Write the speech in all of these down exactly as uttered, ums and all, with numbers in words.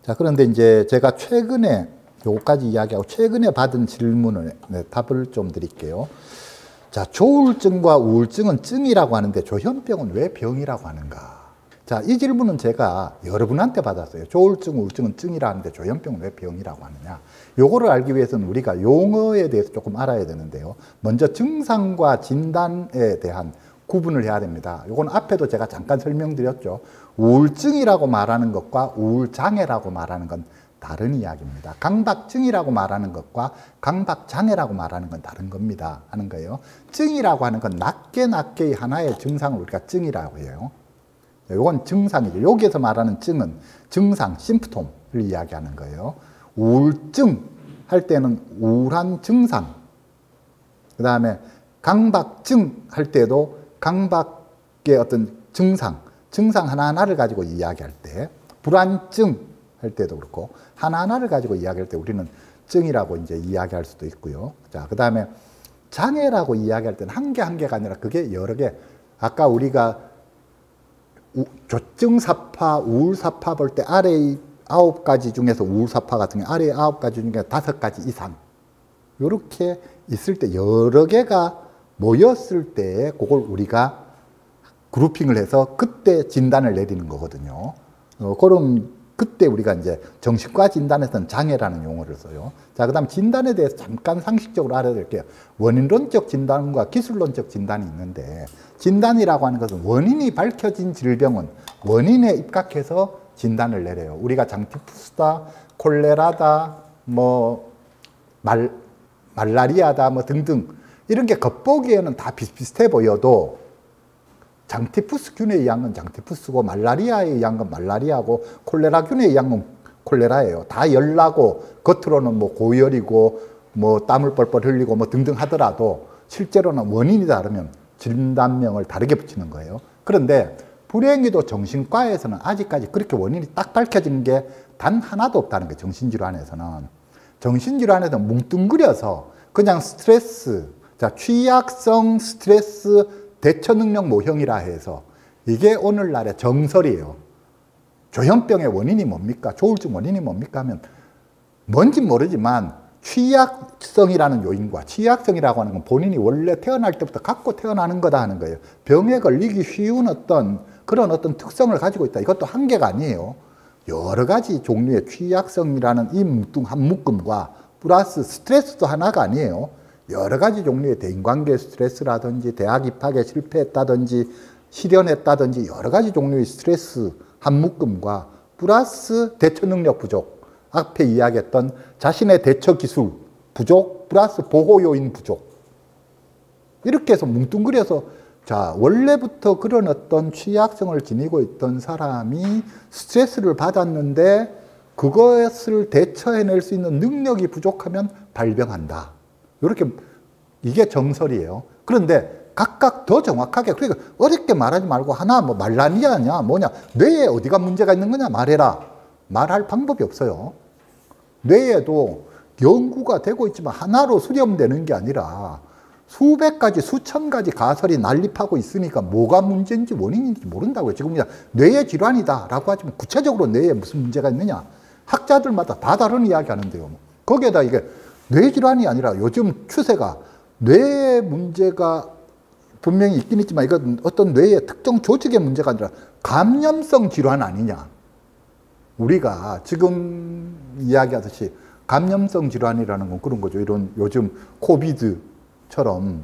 자, 그런데 이제 제가 최근에 요거까지 이야기하고 최근에 받은 질문을 네, 답을 좀 드릴게요. 자, 조울증과 우울증은 증이라고 하는데 조현병은 왜 병이라고 하는가? 자, 이 질문은 제가 여러분한테 받았어요. 조울증, 우울증은 증이라 하는데 조현병은 왜 병이라고 하느냐? 요거를 알기 위해서는 우리가 용어에 대해서 조금 알아야 되는데요. 먼저 증상과 진단에 대한 구분을 해야 됩니다. 요건 앞에도 제가 잠깐 설명드렸죠. 우울증이라고 말하는 것과 우울장애라고 말하는 건 다른 이야기입니다. 강박증이라고 말하는 것과 강박장애라고 말하는 건 다른 겁니다. 하는 거예요. 증이라고 하는 건 낮게 낮게 하나의 증상을 우리가 증이라고 해요. 이건 증상이죠. 여기에서 말하는 증은 증상, 심프톰을 이야기하는 거예요. 우울증 할 때는 우울한 증상, 그 다음에 강박증 할 때도 강박의 어떤 증상, 증상 하나하나를 가지고 이야기할 때, 불안증 할 때도 그렇고 하나하나를 가지고 이야기할 때 우리는 증이라고 이제 이야기할 수도 있고요. 자, 그 다음에 장애라고 이야기할 때는 한 개 한 개가 아니라 그게 여러 개. 아까 우리가 우, 조증사파, 우울사파 볼 때 아래 아홉 가지 중에서 우울사파 같은 경우 아래 아홉 가지 중에 다섯 가지 이상 이렇게 있을 때 여러 개가 모였을 때 그걸 우리가 그룹핑을 해서 그때 진단을 내리는 거거든요. 어, 그럼 그때 우리가 이제 정신과 진단에서는 장애라는 용어를 써요. 자, 그 다음 진단에 대해서 잠깐 상식적으로 알아야 될게요. 원인론적 진단과 기술론적 진단이 있는데, 진단이라고 하는 것은 원인이 밝혀진 질병은 원인에 입각해서 진단을 내려요. 우리가 장티푸스다, 콜레라다, 뭐 말, 말라리아다 뭐 등등 이런 게 겉보기에는 다 비슷비슷해 보여도 장티푸스균에 의한 건 장티푸스고 말라리아에 의한 건 말라리아고 콜레라균에 의한 건 콜레라예요. 다 열나고 겉으로는 뭐 고열이고 뭐 땀을 뻘뻘 흘리고 뭐 등등 하더라도 실제로는 원인이 다르면 진단명을 다르게 붙이는 거예요. 그런데 불행히도 정신과에서는 아직까지 그렇게 원인이 딱 밝혀진 게 단 하나도 없다는 거예요. 정신질환에서는. 정신질환에서는 뭉뚱그려서 그냥 스트레스, 자, 취약성 스트레스 대처 능력 모형이라 해서 이게 오늘날의 정설이에요. 조현병의 원인이 뭡니까? 조울증 원인이 뭡니까? 하면 뭔지 모르지만 취약성이라는 요인과 취약성이라고 하는 건 본인이 원래 태어날 때부터 갖고 태어나는 거다 하는 거예요. 병에 걸리기 쉬운 어떤 그런 어떤 특성을 가지고 있다. 이것도 한계가 아니에요. 여러 가지 종류의 취약성이라는 이 뭉뚱 한 묶음과 플러스 스트레스도 하나가 아니에요. 여러 가지 종류의 대인관계 스트레스라든지 대학 입학에 실패했다든지 실연했다든지 여러 가지 종류의 스트레스 한 묶음과 플러스 대처 능력 부족, 앞에 이야기했던 자신의 대처 기술 부족 플러스 보호 요인 부족, 이렇게 해서 뭉뚱그려서 자, 원래부터 그런 어떤 취약성을 지니고 있던 사람이 스트레스를 받았는데 그것을 대처해낼 수 있는 능력이 부족하면 발병한다. 이렇게 이게 정설이에요. 그런데 각각 더 정확하게, 그러니까 어렵게 말하지 말고 하나 뭐 말라리아냐 뭐냐 뇌에 어디가 문제가 있는 거냐 말해라. 말할 방법이 없어요. 뇌에도 연구가 되고 있지만 하나로 수렴되는 게 아니라 수백 가지, 수천 가지 가설이 난립하고 있으니까 뭐가 문제인지 원인인지 모른다고요. 지금 그냥 뇌의 질환이다라고 하지만 구체적으로 뇌에 무슨 문제가 있느냐? 학자들마다 다 다른 이야기 하는데요. 거기에다 이게 뇌 질환이 아니라 요즘 추세가 뇌의 문제가 분명히 있긴 있지만 이건 어떤 뇌의 특정 조직의 문제가 아니라 감염성 질환 아니냐. 우리가 지금 이야기하듯이 감염성 질환이라는 건 그런 거죠. 이런 요즘 코비드처럼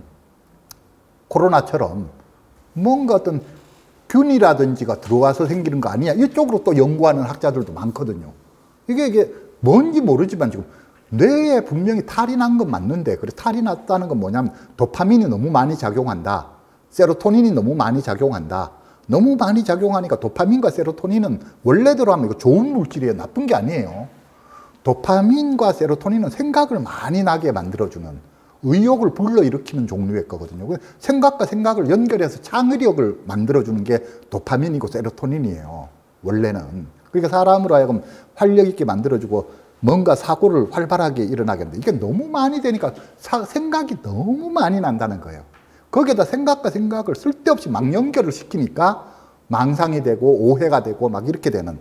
코로나처럼 뭔가 어떤 균이라든지가 들어와서 생기는 거 아니냐. 이쪽으로 또 연구하는 학자들도 많거든요. 이게 이게 뭔지 모르지만 지금 뇌에 분명히 탈이 난 건 맞는데, 그래서 탈이 났다는 건 뭐냐면 도파민이 너무 많이 작용한다. 세로토닌이 너무 많이 작용한다. 너무 많이 작용하니까 도파민과 세로토닌은 원래대로 하면 이거 좋은 물질이에요. 나쁜 게 아니에요. 도파민과 세로토닌은 생각을 많이 나게 만들어주는, 의욕을 불러일으키는 종류의 거거든요. 생각과 생각을 연결해서 창의력을 만들어주는 게 도파민이고 세로토닌이에요. 원래는. 그러니까 사람으로 하여금 활력 있게 만들어주고 뭔가 사고를 활발하게 일어나게 합니다. 이게 너무 많이 되니까 사, 생각이 너무 많이 난다는 거예요. 거기에다 생각과 생각을 쓸데없이 막 연결을 시키니까 망상이 되고 오해가 되고 막 이렇게 되는,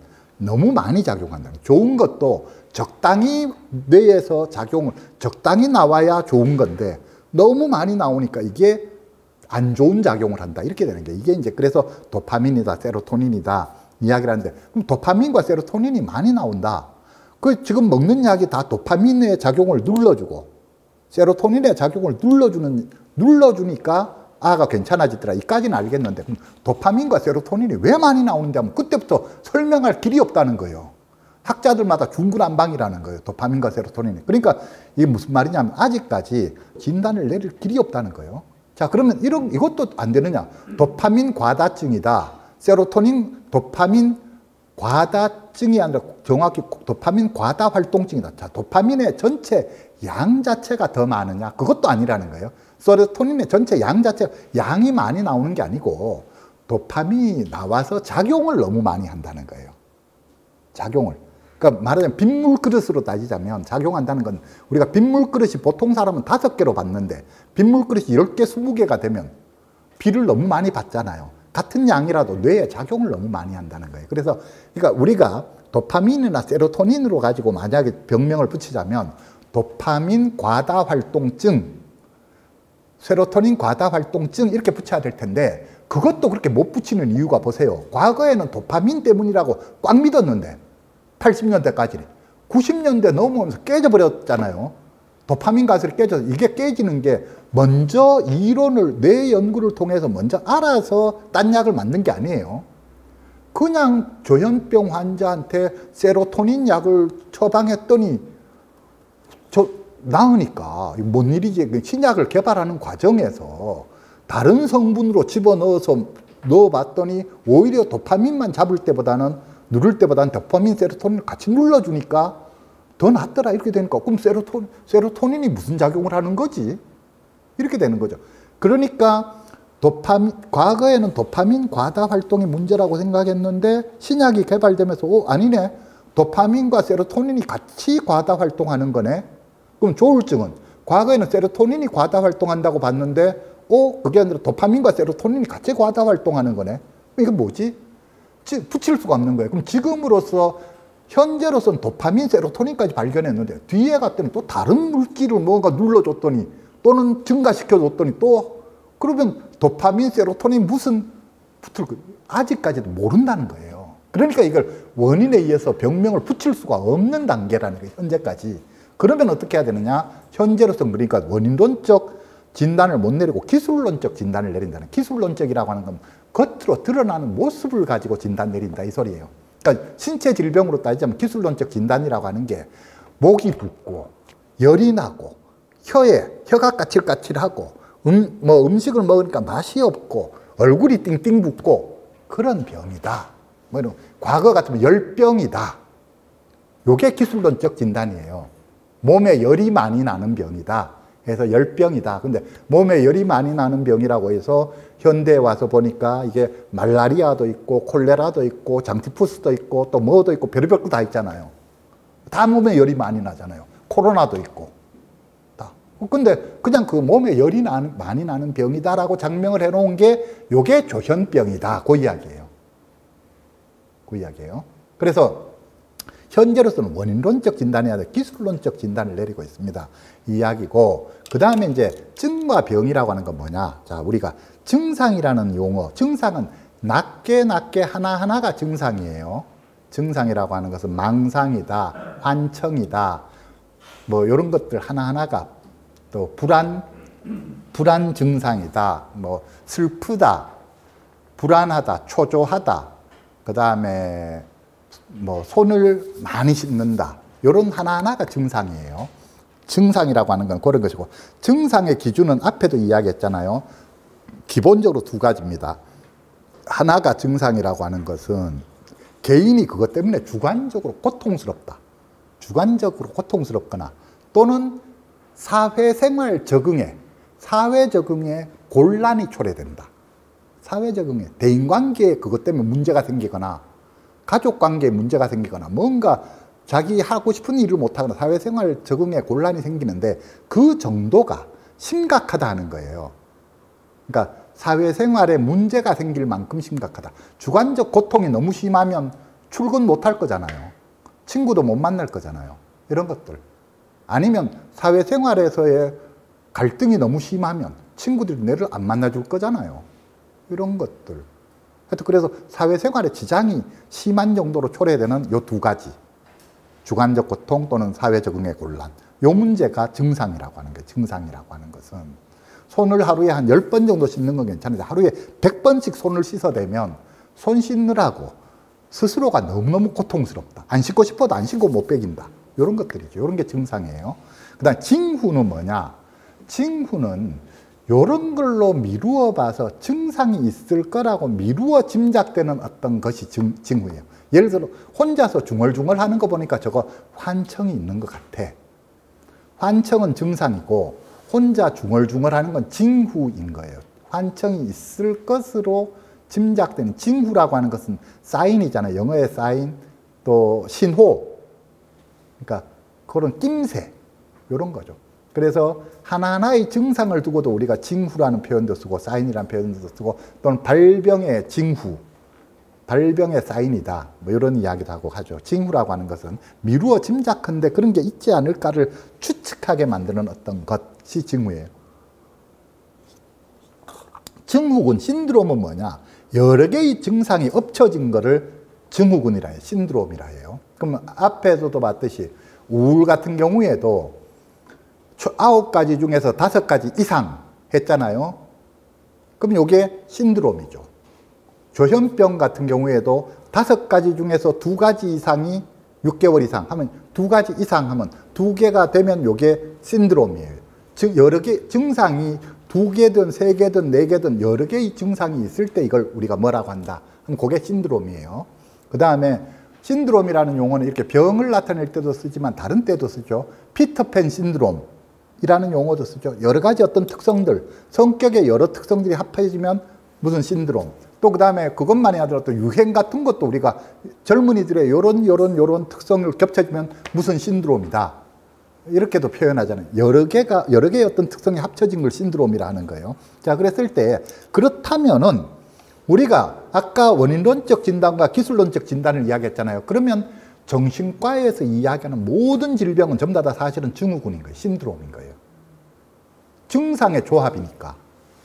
너무 많이 작용한다는 거예요. 좋은 것도 적당히 뇌에서 작용을 적당히 나와야 좋은 건데 너무 많이 나오니까 이게 안 좋은 작용을 한다 이렇게 되는 게 이게 이제 그래서 도파민이다 세로토닌이다 이야기를 하는데 그럼 도파민과 세로토닌이 많이 나온다. 그 지금 먹는 약이 다 도파민의 작용을 눌러주고 세로토닌의 작용을 눌러주는 눌러주니까 아가 괜찮아지더라. 이까지는 알겠는데 그럼 도파민과 세로토닌이 왜 많이 나오는데 하면 그때부터 설명할 길이 없다는 거예요. 학자들마다 중구난방이라는 거예요. 도파민과 세로토닌이. 그러니까 이게 무슨 말이냐면 아직까지 진단을 내릴 길이 없다는 거예요. 자, 그러면 이런 이것도 안 되느냐? 도파민 과다증이다. 세로토닌 도파민 과다증이 아니라 정확히 도파민 과다 활동증이다. 자, 도파민의 전체 양 자체가 더 많으냐? 그것도 아니라는 거예요. 세로토닌의 전체 양 자체가 양이 많이 나오는 게 아니고 도파민이 나와서 작용을 너무 많이 한다는 거예요. 작용을. 그러니까 말하자면 빗물 그릇으로 따지자면 작용한다는 건 우리가 빗물 그릇이 보통 사람은 다섯 개로 받는데 빗물 그릇이 열 개, 스무 개가 되면 비를 너무 많이 받잖아요. 같은 양이라도 뇌에 작용을 너무 많이 한다는 거예요. 그래서 그러니까 우리가 도파민이나 세로토닌으로 가지고 만약에 병명을 붙이자면 도파민 과다 활동증, 세로토닌 과다 활동증 이렇게 붙여야 될 텐데 그것도 그렇게 못 붙이는 이유가 보세요. 과거에는 도파민 때문이라고 꽉 믿었는데 팔십 년대까지 구십 년대 넘어오면서 깨져버렸잖아요. 도파민 가설이 깨져서 이게 깨지는 게 먼저 이론을 뇌 연구를 통해서 먼저 알아서 딴 약을 만든 게 아니에요. 그냥 조현병 환자한테 세로토닌 약을 처방했더니 저 나으니까 뭔 일이지? 신약을 개발하는 과정에서 다른 성분으로 집어넣어서 넣어봤더니 오히려 도파민만 잡을 때보다는 누를 때보다는 도파민, 세로토닌을 같이 눌러주니까 더 낫더라 이렇게 되니까 그럼 세로토, 세로토닌이 무슨 작용을 하는 거지? 이렇게 되는 거죠. 그러니까 도파민, 과거에는 도파민 과다 활동이 문제라고 생각했는데 신약이 개발되면서 오 아니네. 도파민과 세로토닌이 같이 과다 활동하는 거네. 그럼 조울증은 과거에는 세로토닌이 과다 활동한다고 봤는데 어 그게 아니라 도파민과 세로토닌이 같이 과다 활동하는 거네. 이게 뭐지? 붙일 수가 없는 거예요. 그럼 지금으로서 현재로서는 도파민, 세로토닌까지 발견했는데 뒤에 갔더니 또 다른 물질을 뭔가 눌러줬더니 또는 증가시켜줬더니 또 그러면 도파민, 세로토닌 무슨 붙을 거 아직까지도 모른다는 거예요. 그러니까 이걸 원인에 의해서 병명을 붙일 수가 없는 단계라는 거예요. 현재까지. 그러면 어떻게 해야 되느냐? 현재로서는 그러니까 원인론적 진단을 못 내리고 기술론적 진단을 내린다는 기술론적이라고 하는 건 겉으로 드러나는 모습을 가지고 진단 내린다 이 소리예요. 그러니까 신체 질병으로 따지자면 기술론적 진단이라고 하는 게 목이 붓고 열이 나고 혀에 혀가 까칠까칠하고 음, 뭐 음식을 먹으니까 맛이 없고 얼굴이 띵띵 붓고 그런 병이다. 뭐 이런 과거 같으면 열병이다. 요게 기술론적 진단이에요. 몸에 열이 많이 나는 병이다. 해서 열병이다. 근데 몸에 열이 많이 나는 병이라고 해서 현대에 와서 보니까 이게 말라리아도 있고 콜레라도 있고 장티푸스도 있고 또 뭐도 있고 별의별 거 다 있잖아요. 다 몸에 열이 많이 나잖아요. 코로나도 있고 다. 근데 그냥 그 몸에 열이 나는, 많이 나는 병이다라고 장명을 해놓은 게 요게 조현병이다. 그 이야기예요. 그 이야기예요. 그래서 현재로서는 원인론적 진단이 아니라 기술론적 진단을 내리고 있습니다. 이 이야기고, 그 다음에 이제 증과 병이라고 하는 건 뭐냐. 자, 우리가 증상이라는 용어, 증상은 낮게 낮게 하나하나가 증상이에요. 증상이라고 하는 것은 망상이다, 환청이다, 뭐 이런 것들 하나하나가 또 불안, 불안 증상이다, 뭐 슬프다, 불안하다, 초조하다, 그 다음에 뭐 손을 많이 씻는다. 이런 하나하나가 증상이에요. 증상이라고 하는 건 그런 것이고, 증상의 기준은 앞에도 이야기했잖아요. 기본적으로 두 가지입니다. 하나가 증상이라고 하는 것은 개인이 그것 때문에 주관적으로 고통스럽다. 주관적으로 고통스럽거나 또는 사회생활 적응에, 사회 적응에 곤란이 초래된다. 사회 적응에, 대인관계에 그것 때문에 문제가 생기거나 가족관계에 문제가 생기거나 뭔가 자기 하고 싶은 일을 못하거나 사회생활 적응에 곤란이 생기는데 그 정도가 심각하다 하는 거예요. 그러니까 사회생활에 문제가 생길 만큼 심각하다. 주관적 고통이 너무 심하면 출근 못 할 거잖아요. 친구도 못 만날 거잖아요. 이런 것들. 아니면 사회생활에서의 갈등이 너무 심하면 친구들이 내를 안 만나줄 거잖아요. 이런 것들. 하여튼 그래서 사회생활에 지장이 심한 정도로 초래되는 요 두 가지. 주관적 고통 또는 사회 적응의 곤란. 요 문제가 증상이라고 하는 거예요. 증상이라고 하는 것은. 손을 하루에 한 열 번 정도 씻는 건 괜찮은데 하루에 백 번씩 손을 씻어대면 손 씻느라고 스스로가 너무너무 고통스럽다. 안 씻고 싶어도 안 씻고 못 빼긴다. 이런 것들이죠. 이런 게 증상이에요. 그 다음 징후는 뭐냐? 징후는 이런 걸로 미루어 봐서 증상이 있을 거라고 미루어 짐작되는 어떤 것이 증, 징후예요. 예를 들어 혼자서 중얼중얼 하는 거 보니까 저거 환청이 있는 것 같아. 환청은 증상이고 혼자 중얼중얼 하는 건 징후인 거예요. 환청이 있을 것으로 짐작되는 징후라고 하는 것은 사인이잖아요. 영어의 사인, 또 신호. 그러니까 그런 낌새 이런 거죠. 그래서 하나하나의 증상을 두고도 우리가 징후라는 표현도 쓰고 사인이라는 표현도 쓰고 또는 발병의 징후, 발병의 사인이다. 뭐 이런 이야기도 하고 하죠. 징후라고 하는 것은 미루어 짐작한데 그런 게 있지 않을까를 추측하게 만드는 어떤 것이 징후예요. 증후군, 신드롬은 뭐냐? 여러 개의 증상이 엎쳐진 거를 증후군이라 해요. 신드롬이라 해요. 그러면 앞에서도 봤듯이 우울 같은 경우에도 아홉 가지 중에서 다섯 가지 이상 했잖아요. 그럼 이게 신드롬이죠. 조현병 같은 경우에도 다섯 가지 중에서 두 가지 이상이 육 개월 이상 하면 두 가지 이상 하면 두 개가 되면 이게 신드롬이에요. 즉 여러 개 증상이 두 개든 세 개든 네 개든 여러 개의 증상이 있을 때 이걸 우리가 뭐라고 한다. 그럼 그게 신드롬이에요. 그 다음에 신드롬이라는 용어는 이렇게 병을 나타낼 때도 쓰지만 다른 때도 쓰죠. 피터팬 신드롬. 이라는 용어도 쓰죠. 여러 가지 어떤 특성들, 성격의 여러 특성들이 합해지면 무슨 신드롬. 또 그 다음에 그것만이 아니라 또 유행 같은 것도 우리가 젊은이들의 요런 요런 요런 특성을 겹쳐지면 무슨 신드롬이다. 이렇게도 표현하잖아요. 여러 개가, 여러 개의 어떤 특성이 합쳐진 걸 신드롬이라 하는 거예요. 자, 그랬을 때 그렇다면은 우리가 아까 원인론적 진단과 기술론적 진단을 이야기했잖아요. 그러면 정신과에서 이야기하는 모든 질병은 전부 다 사실은 증후군인 거예요. 신드롬인 거예요. 증상의 조합이니까.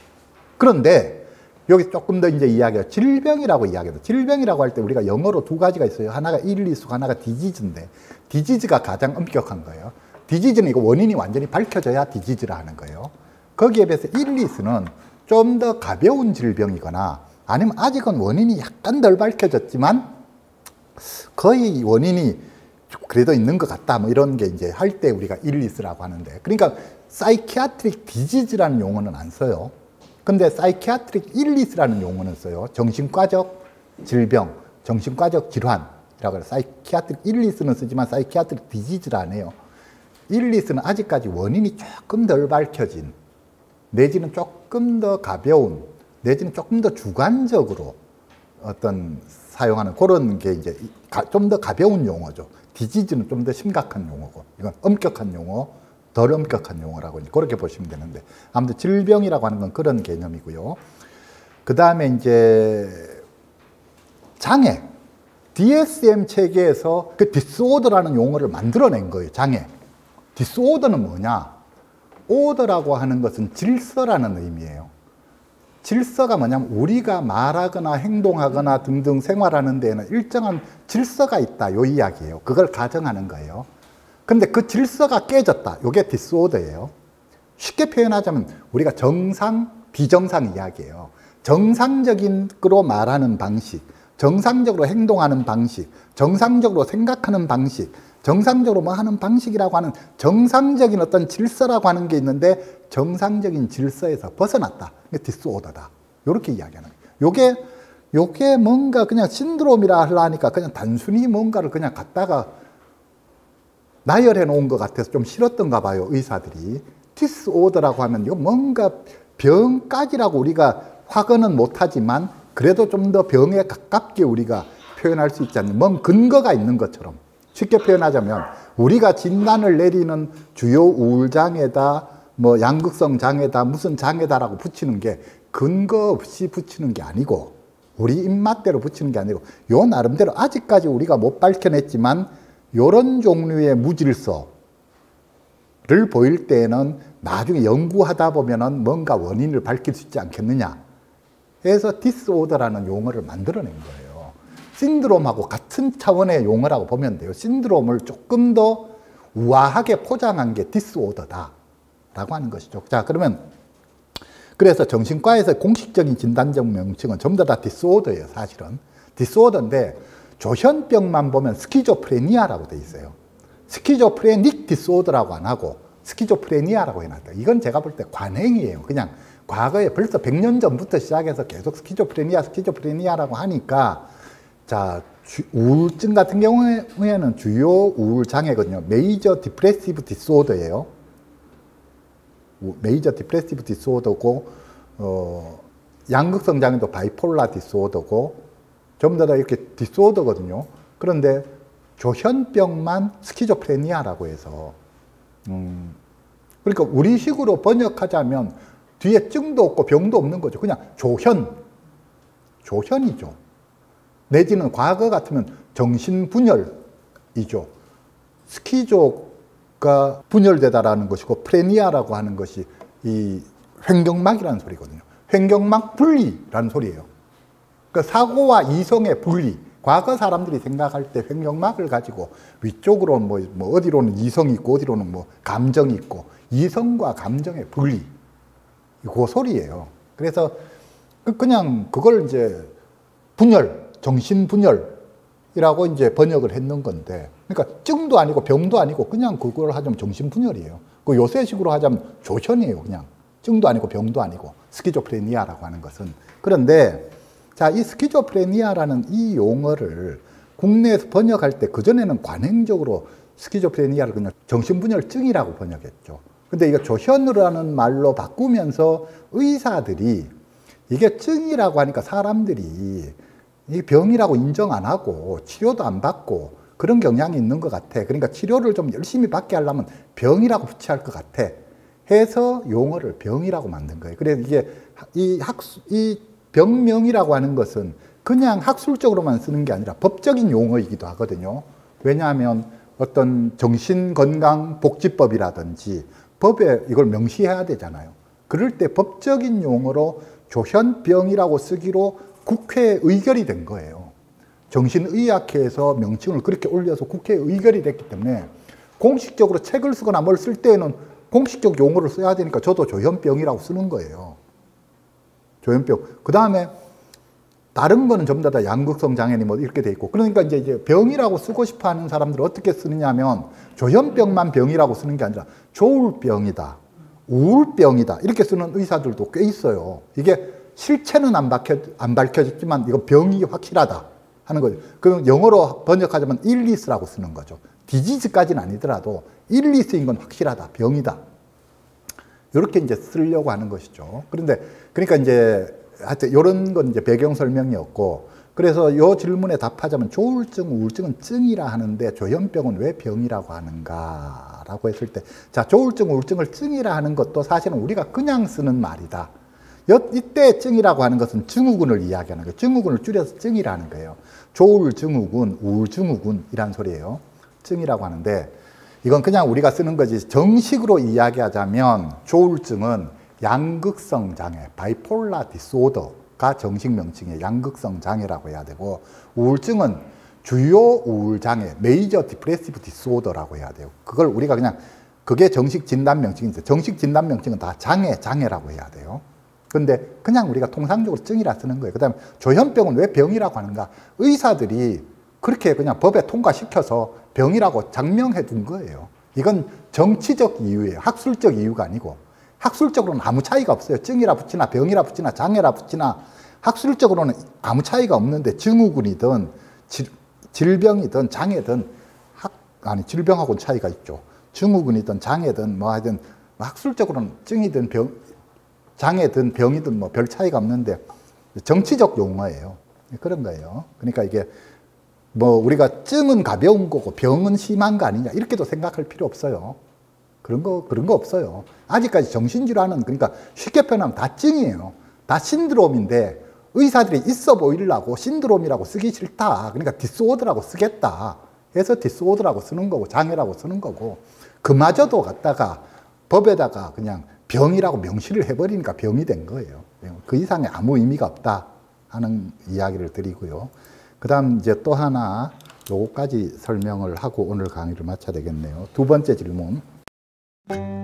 그런데 여기 조금 더 이제 이야기해요. 질병이라고 이야기해요. 질병이라고 할 때 우리가 영어로 두 가지가 있어요. 하나가 일리수, 하나가 디지즈인데 디지즈가 가장 엄격한 거예요. 디지즈는 이거 원인이 완전히 밝혀져야 디지즈라 하는 거예요. 거기에 비해서 일리수는 좀 더 가벼운 질병이거나 아니면 아직은 원인이 약간 덜 밝혀졌지만 거의 원인이 그래도 있는 것 같다. 뭐 이런 게 이제 할 때 우리가 일리스라고 하는데. 그러니까 사이키아트릭 디지즈라는 용어는 안 써요. 근데 사이키아트릭 일리스라는 용어는 써요. 정신과적 질병, 정신과적 질환이라고 해요. 사이키아트릭 일리스는 쓰지만 사이키아트릭 디지즈라 안 해요. 일리스는 아직까지 원인이 조금 덜 밝혀진, 내지는 조금 더 가벼운, 내지는 조금 더 주관적으로 어떤 사용하는 그런 게 이제 좀 더 가벼운 용어죠. 디지즈는 좀 더 심각한 용어고, 이건 엄격한 용어, 덜 엄격한 용어라고 그렇게 보시면 되는데, 아무튼 질병이라고 하는 건 그런 개념이고요. 그 다음에 이제 장애, 디에스엠 체계에서 그 디스오더라는 용어를 만들어낸 거예요. 장애. 디스오더는 뭐냐? 오더라고 하는 것은 질서라는 의미예요. 질서가 뭐냐면 우리가 말하거나 행동하거나 등등 생활하는 데에는 일정한 질서가 있다. 요 이야기예요. 그걸 가정하는 거예요. 근데 그 질서가 깨졌다. 요게 디스오더예요. 쉽게 표현하자면 우리가 정상, 비정상 이야기예요. 정상적인 거로 말하는 방식, 정상적으로 행동하는 방식, 정상적으로 생각하는 방식, 정상적으로 뭐 하는 방식이라고 하는 정상적인 어떤 질서라고 하는 게 있는데 정상적인 질서에서 벗어났다. 이게 디스오더다. 이렇게 이야기하는 거예요. 요게, 요게 뭔가 그냥 신드롬이라 하려니까 그냥 단순히 뭔가를 그냥 갖다가 나열해 놓은 것 같아서 좀 싫었던가 봐요, 의사들이. 디스오더라고 하면 이거 뭔가 병까지라고 우리가 확언은 못하지만 그래도 좀 더 병에 가깝게 우리가 표현할 수 있지 않냐. 뭔 근거가 있는 것처럼. 쉽게 표현하자면 우리가 진단을 내리는 주요 우울장애다, 뭐 양극성 장애다, 무슨 장애다라고 붙이는 게 근거 없이 붙이는 게 아니고 우리 입맛대로 붙이는 게 아니고 요 나름대로 아직까지 우리가 못 밝혀냈지만 요런 종류의 무질서를 보일 때는 나중에 연구하다 보면은 뭔가 원인을 밝힐 수 있지 않겠느냐 해서 디스오더라는 용어를 만들어낸 거예요. 신드롬하고 같은 차원의 용어라고 보면 돼요. 신드롬을 조금 더 우아하게 포장한 게 디스오더다 라고 하는 것이죠. 자, 그러면 그래서 정신과에서 공식적인 진단적 명칭은 전부 다 디스오더예요, 사실은. 디스오더인데 조현병만 보면 스키조프레니아라고 돼 있어요. 스키조프레닉 디스오더라고 안 하고 스키조프레니아라고 해놨다. 이건 제가 볼 때 관행이에요. 그냥 과거에 벌써 백 년 전부터 시작해서 계속 스키조프레니아, 스키조프레니아라고 하니까 자, 주, 우울증 같은 경우에는 주요 우울 장애거든요. 메이저 디프레시브 디스오더예요. 메이저 디프레시브 디스오더고 어, 양극성 장애도 바이폴라 디스오더고 전부 다 이렇게 디스오더거든요. 그런데 조현병만 스키조프레니아라고 해서 음, 그러니까 우리식으로 번역하자면 뒤에 증도 없고 병도 없는 거죠. 그냥 조현, 조현이죠. 내지는 과거 같으면 정신분열이죠. 스키조가 분열되다라는 것이고 프레니아라고 하는 것이 이 횡격막이라는 소리거든요. 횡격막 분리라는 소리예요. 그러니까 사고와 이성의 분리. 과거 사람들이 생각할 때 횡격막을 가지고 위쪽으로 뭐, 뭐 어디로는 이성이 있고 어디로는 뭐 감정이 있고 이성과 감정의 분리. 그 소리예요. 그래서 그냥 그걸 이제 분열, 정신분열이라고 이제 번역을 했는 건데, 그러니까 증도 아니고 병도 아니고 그냥 그걸 하자면 정신분열이에요. 그 요새식으로 하자면 조현이에요. 그냥 증도 아니고 병도 아니고 스키조프레니아라고 하는 것은. 그런데 자, 이 스키조프레니아라는 이 용어를 국내에서 번역할 때 그전에는 관행적으로 스키조프레니아를 그냥 정신분열증이라고 번역했죠. 근데 이거 조현이라는 말로 바꾸면서 의사들이 이게 증이라고 하니까 사람들이 이 병이라고 인정 안 하고 치료도 안 받고 그런 경향이 있는 것 같아. 그러니까 치료를 좀 열심히 받게 하려면 병이라고 붙여야 할 것 같아. 해서 용어를 병이라고 만든 거예요. 그래서 이게 이 학수, 이 병명이라고 하는 것은 그냥 학술적으로만 쓰는 게 아니라 법적인 용어이기도 하거든요. 왜냐하면 어떤 정신건강복지법이라든지 법에 이걸 명시해야 되잖아요. 그럴 때 법적인 용어로 조현병이라고 쓰기로 국회에 의결이 된 거예요. 정신의학회에서 명칭을 그렇게 올려서 국회에 의결이 됐기 때문에 공식적으로 책을 쓰거나 뭘 쓸 때에는 공식적 용어를 써야 되니까 저도 조현병이라고 쓰는 거예요. 조현병. 그 다음에 다른 거는 전부 다 양극성 장애니 뭐 이렇게 돼 있고, 그러니까 이제, 이제 병이라고 쓰고 싶어 하는 사람들은 어떻게 쓰느냐면 조현병만 병이라고 쓰는 게 아니라 조울병이다, 우울병이다 이렇게 쓰는 의사들도 꽤 있어요. 이게 실체는 안, 밝혀, 안 밝혀졌지만 이거 병이 확실하다 하는 거죠. 그럼 영어로 번역하자면 일리스라고 쓰는 거죠. 디지즈까지는 아니더라도 일리스인 건 확실하다, 병이다. 이렇게 이제 쓰려고 하는 것이죠. 그런데 그러니까 이제 하여튼 이런 건 이제 배경 설명이었고, 그래서 이 질문에 답하자면 조울증, 우울증은 증이라 하는데 조현병은 왜 병이라고 하는가라고 했을 때, 자, 조울증, 우울증을 증이라 하는 것도 사실은 우리가 그냥 쓰는 말이다. 이때 증이라고 하는 것은 증후군을 이야기하는 거예요. 증후군을 줄여서 증이라 하는 거예요. 조울증후군, 우울증후군이란 소리예요. 증이라고 하는데 이건 그냥 우리가 쓰는 거지, 정식으로 이야기하자면 조울증은 양극성 장애, 바이폴라 디스오더가 정식 명칭이에요. 양극성 장애라고 해야 되고, 우울증은 주요 우울 장애, 메이저 디프레시브 디스오더라고 해야 돼요. 그걸 우리가 그냥, 그게 정식 진단 명칭인데, 정식 진단 명칭은 다 장애, 장애라고 해야 돼요. 근데 그냥 우리가 통상적으로 증이라 쓰는 거예요. 그 다음에 조현병은 왜 병이라고 하는가? 의사들이 그렇게 그냥 법에 통과시켜서 병이라고 장명해 둔 거예요. 이건 정치적 이유예요. 학술적 이유가 아니고. 학술적으로는 아무 차이가 없어요. 증이라 붙이나 병이라 붙이나 장애라 붙이나 학술적으로는 아무 차이가 없는데, 증후군이든 질, 질병이든 장애든 학, 아니 질병하고는 차이가 있죠. 증후군이든 장애든 뭐 하여튼 학술적으로는 증이든 병, 장애든 병이든 뭐 별 차이가 없는데 정치적 용어예요. 그런 거예요. 그러니까 이게 뭐 우리가 증은 가벼운 거고 병은 심한 거 아니냐 이렇게도 생각할 필요 없어요. 그런 거, 그런 거 없어요. 아직까지 정신질환은, 그러니까 쉽게 표현하면 다 증이에요. 다 신드롬인데, 의사들이 있어 보이려고 신드롬이라고 쓰기 싫다. 그러니까 디스오더라고 쓰겠다. 해서 디스오더라고 쓰는 거고 장애라고 쓰는 거고 그마저도 갖다가 법에다가 그냥 병이라고 명시를 해버리니까 병이 된 거예요. 그 이상의 아무 의미가 없다 하는 이야기를 드리고요. 그 다음 이제 또 하나 요거까지 설명을 하고 오늘 강의를 마쳐야 되겠네요. 두 번째 질문.